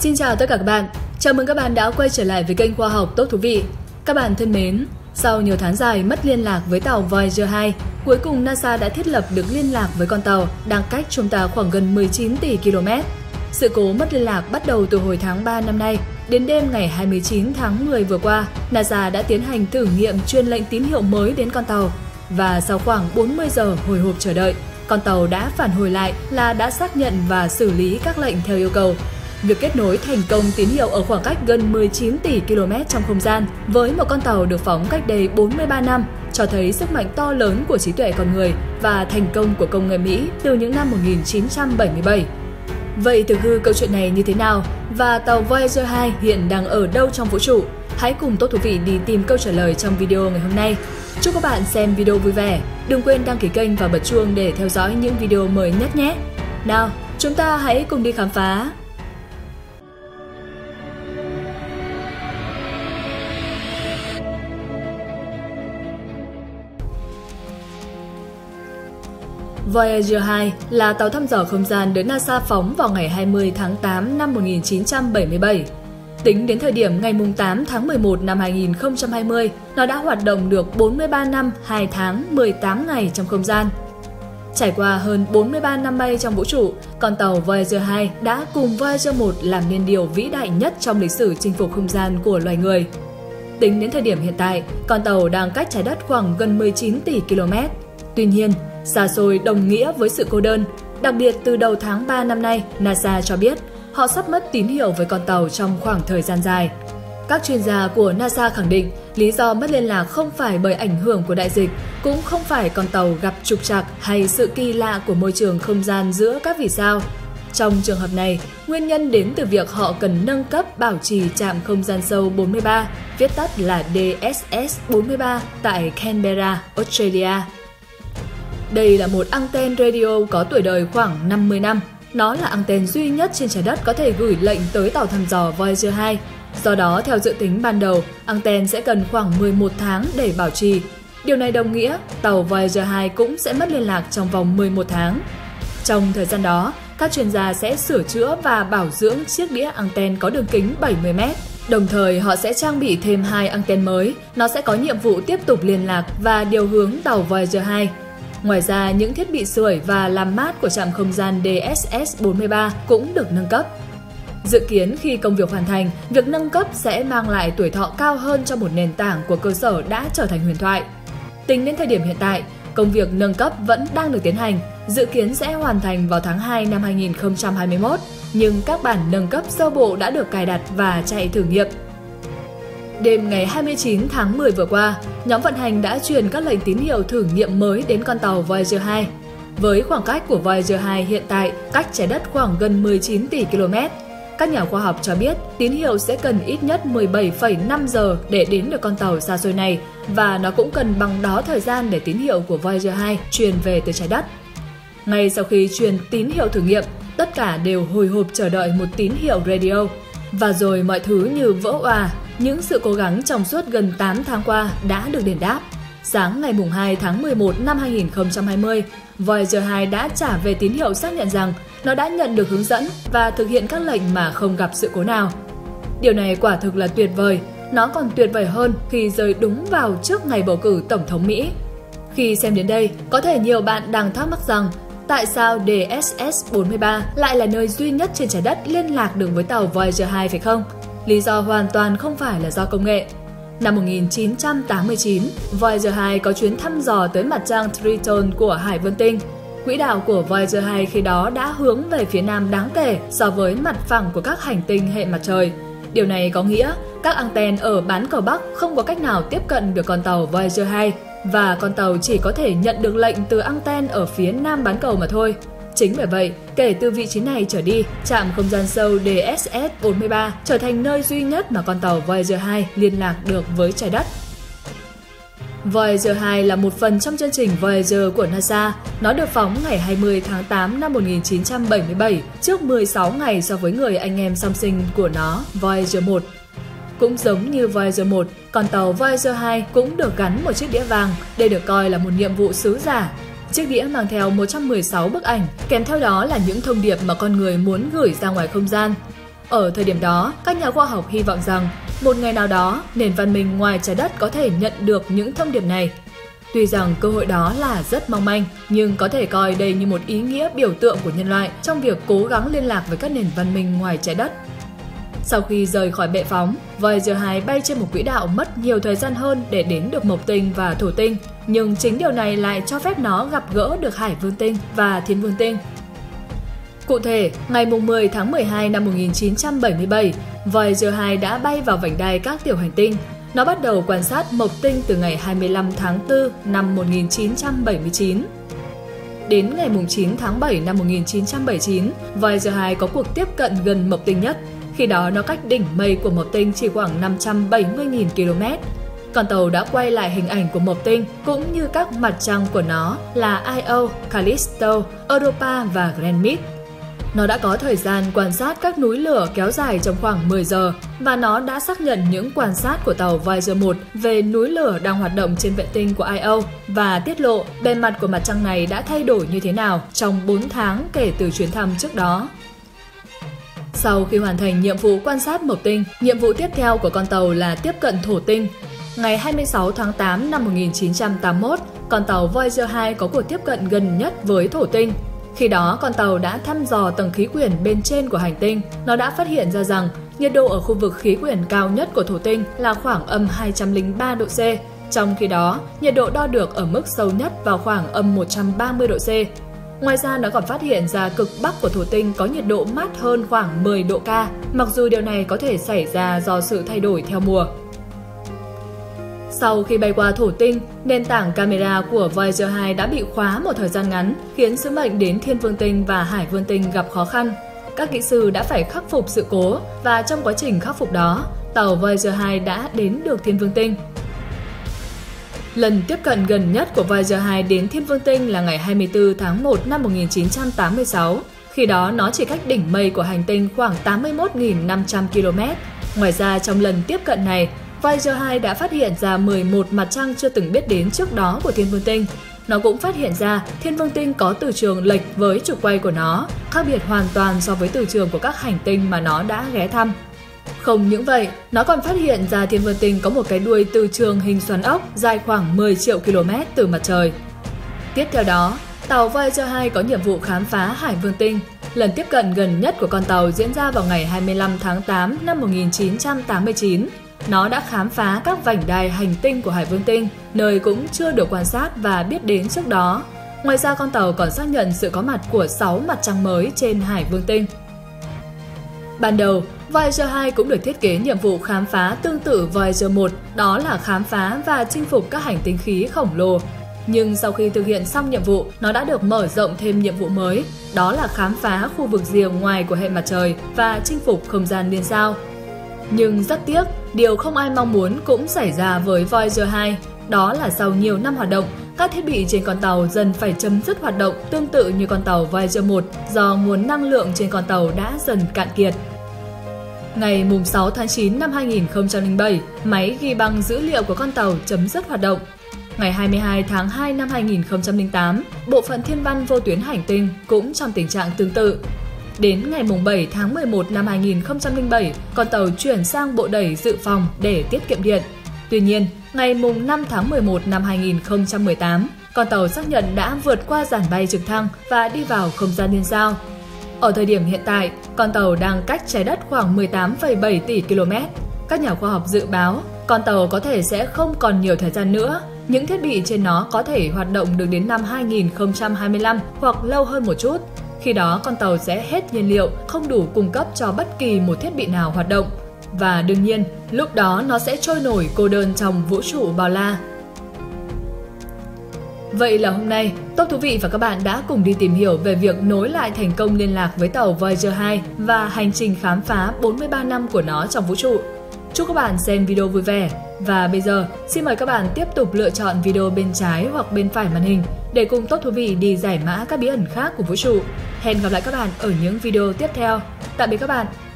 Xin chào tất cả các bạn, chào mừng các bạn đã quay trở lại với kênh Khoa học Tốt Thú Vị. Các bạn thân mến, sau nhiều tháng dài mất liên lạc với tàu Voyager 2, cuối cùng NASA đã thiết lập được liên lạc với con tàu đang cách chúng ta khoảng gần 19 tỷ km. Sự cố mất liên lạc bắt đầu từ hồi tháng 3 năm nay. Đến đêm ngày 29 tháng 10 vừa qua, NASA đã tiến hành thử nghiệm truyền lệnh tín hiệu mới đến con tàu. Và sau khoảng 40 giờ hồi hộp chờ đợi, con tàu đã phản hồi lại là đã xác nhận và xử lý các lệnh theo yêu cầu. Việc kết nối thành công tín hiệu ở khoảng cách gần 19 tỷ km trong không gian với một con tàu được phóng cách đây 43 năm cho thấy sức mạnh to lớn của trí tuệ con người và thành công của công nghệ Mỹ từ những năm 1977. Vậy thực hư câu chuyện này như thế nào và tàu Voyager 2 hiện đang ở đâu trong vũ trụ? Hãy cùng Tốt Thú Vị đi tìm câu trả lời trong video ngày hôm nay. Chúc các bạn xem video vui vẻ. Đừng quên đăng ký kênh và bật chuông để theo dõi những video mới nhất nhé. Nào, chúng ta hãy cùng đi khám phá. Voyager 2 là tàu thăm dò không gian được NASA phóng vào ngày 20 tháng 8 năm 1977. Tính đến thời điểm ngày 8 tháng 11 năm 2020, nó đã hoạt động được 43 năm, 2 tháng, 18 ngày trong không gian. Trải qua hơn 43 năm bay trong vũ trụ, con tàu Voyager 2 đã cùng Voyager 1 làm nên điều vĩ đại nhất trong lịch sử chinh phục không gian của loài người. Tính đến thời điểm hiện tại, con tàu đang cách trái đất khoảng gần 19 tỷ km. Tuy nhiên, xa xôi đồng nghĩa với sự cô đơn. Đặc biệt từ đầu tháng 3 năm nay, NASA cho biết họ sắp mất tín hiệu với con tàu trong khoảng thời gian dài. Các chuyên gia của NASA khẳng định lý do mất liên lạc không phải bởi ảnh hưởng của đại dịch, cũng không phải con tàu gặp trục trặc hay sự kỳ lạ của môi trường không gian giữa các vì sao. Trong trường hợp này, nguyên nhân đến từ việc họ cần nâng cấp bảo trì trạm không gian sâu 43, viết tắt là DSS-43 tại Canberra, Australia. Đây là một anten radio có tuổi đời khoảng 50 năm. Nó là anten duy nhất trên trái đất có thể gửi lệnh tới tàu thăm dò Voyager 2. Do đó, theo dự tính ban đầu, anten sẽ cần khoảng 11 tháng để bảo trì. Điều này đồng nghĩa tàu Voyager 2 cũng sẽ mất liên lạc trong vòng 11 tháng. Trong thời gian đó, các chuyên gia sẽ sửa chữa và bảo dưỡng chiếc đĩa anten có đường kính 70 m. Đồng thời, họ sẽ trang bị thêm 2 anten mới. Nó sẽ có nhiệm vụ tiếp tục liên lạc và điều hướng tàu Voyager 2. Ngoài ra, những thiết bị sưởi và làm mát của trạm không gian DSS-43 cũng được nâng cấp. Dự kiến khi công việc hoàn thành, việc nâng cấp sẽ mang lại tuổi thọ cao hơn cho một nền tảng của cơ sở đã trở thành huyền thoại. Tính đến thời điểm hiện tại, công việc nâng cấp vẫn đang được tiến hành, dự kiến sẽ hoàn thành vào tháng 2 năm 2021, nhưng các bản nâng cấp sơ bộ đã được cài đặt và chạy thử nghiệm. Đêm ngày 29 tháng 10 vừa qua, nhóm vận hành đã truyền các lệnh tín hiệu thử nghiệm mới đến con tàu Voyager 2. Với khoảng cách của Voyager 2 hiện tại cách trái đất khoảng gần 19 tỷ km, các nhà khoa học cho biết tín hiệu sẽ cần ít nhất 17,5 giờ để đến được con tàu xa xôi này và nó cũng cần bằng đó thời gian để tín hiệu của Voyager 2 truyền về tới trái đất. Ngay sau khi truyền tín hiệu thử nghiệm, tất cả đều hồi hộp chờ đợi một tín hiệu radio. Và rồi mọi thứ như vỡ òa. Những sự cố gắng trong suốt gần 8 tháng qua đã được đền đáp. Sáng ngày 2 tháng 11 năm 2020, Voyager 2 đã trả về tín hiệu xác nhận rằng nó đã nhận được hướng dẫn và thực hiện các lệnh mà không gặp sự cố nào. Điều này quả thực là tuyệt vời. Nó còn tuyệt vời hơn khi rơi đúng vào trước ngày bầu cử Tổng thống Mỹ. Khi xem đến đây, có thể nhiều bạn đang thắc mắc rằng tại sao DSS-43 lại là nơi duy nhất trên trái đất liên lạc được với tàu Voyager 2 phải không? Lý do hoàn toàn không phải là do công nghệ. Năm 1989, Voyager 2 có chuyến thăm dò tới mặt trăng Triton của Hải Vân Tinh. Quỹ đạo của Voyager 2 khi đó đã hướng về phía nam đáng kể so với mặt phẳng của các hành tinh hệ mặt trời. Điều này có nghĩa các anten ở bán cầu Bắc không có cách nào tiếp cận được con tàu Voyager 2 và con tàu chỉ có thể nhận được lệnh từ anten ở phía nam bán cầu mà thôi. Chính bởi vậy, kể từ vị trí này trở đi, trạm không gian sâu DSS-43 trở thành nơi duy nhất mà con tàu Voyager 2 liên lạc được với trái đất. Voyager 2 là một phần trong chương trình Voyager của NASA. Nó được phóng ngày 20 tháng 8 năm 1977, trước 16 ngày so với người anh em song sinh của nó, Voyager 1. Cũng giống như Voyager 1, con tàu Voyager 2 cũng được gắn một chiếc đĩa vàng. Đây được coi là một nhiệm vụ sứ giả. Chiếc đĩa mang theo 116 bức ảnh, kèm theo đó là những thông điệp mà con người muốn gửi ra ngoài không gian. Ở thời điểm đó, các nhà khoa học hy vọng rằng một ngày nào đó, nền văn minh ngoài trái đất có thể nhận được những thông điệp này. Tuy rằng cơ hội đó là rất mong manh, nhưng có thể coi đây như một ý nghĩa biểu tượng của nhân loại trong việc cố gắng liên lạc với các nền văn minh ngoài trái đất. Sau khi rời khỏi bệ phóng, Voyager 2 bay trên một quỹ đạo mất nhiều thời gian hơn để đến được Mộc Tinh và Thổ Tinh, nhưng chính điều này lại cho phép nó gặp gỡ được Hải Vương Tinh và Thiên Vương Tinh. Cụ thể, ngày 10 tháng 12 năm 1977, Voyager 2 đã bay vào vành đai các tiểu hành tinh. Nó bắt đầu quan sát Mộc Tinh từ ngày 25 tháng 4 năm 1979. Đến ngày 9 tháng 7 năm 1979, Voyager 2 có cuộc tiếp cận gần Mộc Tinh nhất. Khi đó nó cách đỉnh mây của Mộc Tinh chỉ khoảng 570.000 km. Con tàu đã quay lại hình ảnh của Mộc Tinh cũng như các mặt trăng của nó là Io, Callisto, Europa và Ganymede. Nó đã có thời gian quan sát các núi lửa kéo dài trong khoảng 10 giờ và nó đã xác nhận những quan sát của tàu Voyager 1 về núi lửa đang hoạt động trên vệ tinh của Io và tiết lộ bề mặt của mặt trăng này đã thay đổi như thế nào trong 4 tháng kể từ chuyến thăm trước đó. Sau khi hoàn thành nhiệm vụ quan sát Mộc Tinh, nhiệm vụ tiếp theo của con tàu là tiếp cận Thổ Tinh. Ngày 26 tháng 8 năm 1981, con tàu Voyager 2 có cuộc tiếp cận gần nhất với Thổ Tinh. Khi đó, con tàu đã thăm dò tầng khí quyển bên trên của hành tinh. Nó đã phát hiện ra rằng nhiệt độ ở khu vực khí quyển cao nhất của Thổ Tinh là khoảng âm 203 độ C. Trong khi đó, nhiệt độ đo được ở mức sâu nhất vào khoảng âm 130 độ C. Ngoài ra, nó còn phát hiện ra cực bắc của Thổ Tinh có nhiệt độ mát hơn khoảng 10 độ C, mặc dù điều này có thể xảy ra do sự thay đổi theo mùa. Sau khi bay qua Thổ Tinh, nền tảng camera của Voyager 2 đã bị khóa một thời gian ngắn, khiến sứ mệnh đến Thiên Vương Tinh và Hải Vương Tinh gặp khó khăn. Các kỹ sư đã phải khắc phục sự cố và trong quá trình khắc phục đó, tàu Voyager 2 đã đến được Thiên Vương Tinh. Lần tiếp cận gần nhất của Voyager 2 đến Thiên Vương Tinh là ngày 24 tháng 1 năm 1986. Khi đó, nó chỉ cách đỉnh mây của hành tinh khoảng 81.500 km. Ngoài ra, trong lần tiếp cận này, Voyager 2 đã phát hiện ra 11 mặt trăng chưa từng biết đến trước đó của Thiên Vương Tinh. Nó cũng phát hiện ra Thiên Vương Tinh có từ trường lệch với trục quay của nó, khác biệt hoàn toàn so với từ trường của các hành tinh mà nó đã ghé thăm. Không những vậy, nó còn phát hiện ra Thiên Vương Tinh có một cái đuôi từ trường hình xoắn ốc dài khoảng 10 triệu km từ mặt trời. Tiếp theo đó, tàu Voyager 2 có nhiệm vụ khám phá Hải Vương Tinh. Lần tiếp cận gần nhất của con tàu diễn ra vào ngày 25 tháng 8 năm 1989. Nó đã khám phá các vành đai hành tinh của Hải Vương Tinh, nơi cũng chưa được quan sát và biết đến trước đó. Ngoài ra, con tàu còn xác nhận sự có mặt của 6 mặt trăng mới trên Hải Vương Tinh. Ban đầu, Voyager 2 cũng được thiết kế nhiệm vụ khám phá tương tự Voyager 1, đó là khám phá và chinh phục các hành tinh khí khổng lồ. Nhưng sau khi thực hiện xong nhiệm vụ, nó đã được mở rộng thêm nhiệm vụ mới, đó là khám phá khu vực rìa ngoài của hệ mặt trời và chinh phục không gian liên sao. Nhưng rất tiếc, điều không ai mong muốn cũng xảy ra với Voyager 2, đó là sau nhiều năm hoạt động, các thiết bị trên con tàu dần phải chấm dứt hoạt động tương tự như con tàu Voyager 1 do nguồn năng lượng trên con tàu đã dần cạn kiệt. Ngày 6 tháng 9 năm 2007, máy ghi băng dữ liệu của con tàu chấm dứt hoạt động. Ngày 22 tháng 2 năm 2008, bộ phận thiên văn vô tuyến hành tinh cũng trong tình trạng tương tự. Đến ngày 7 tháng 11 năm 2007, con tàu chuyển sang bộ đẩy dự phòng để tiết kiệm điện. Tuy nhiên, ngày 5 tháng 11 năm 2018, con tàu xác nhận đã vượt qua giàn bay trực thăng và đi vào không gian liên sao. Ở thời điểm hiện tại, con tàu đang cách trái đất khoảng 18,7 tỷ km. Các nhà khoa học dự báo, con tàu có thể sẽ không còn nhiều thời gian nữa. Những thiết bị trên nó có thể hoạt động được đến năm 2025 hoặc lâu hơn một chút. Khi đó, con tàu sẽ hết nhiên liệu, không đủ cung cấp cho bất kỳ một thiết bị nào hoạt động. Và đương nhiên, lúc đó nó sẽ trôi nổi cô đơn trong vũ trụ bao la. Vậy là hôm nay, Top Thú Vị và các bạn đã cùng đi tìm hiểu về việc nối lại thành công liên lạc với tàu Voyager 2 và hành trình khám phá 43 năm của nó trong vũ trụ. Chúc các bạn xem video vui vẻ. Và bây giờ, xin mời các bạn tiếp tục lựa chọn video bên trái hoặc bên phải màn hình để cùng Top Thú Vị đi giải mã các bí ẩn khác của vũ trụ. Hẹn gặp lại các bạn ở những video tiếp theo. Tạm biệt các bạn!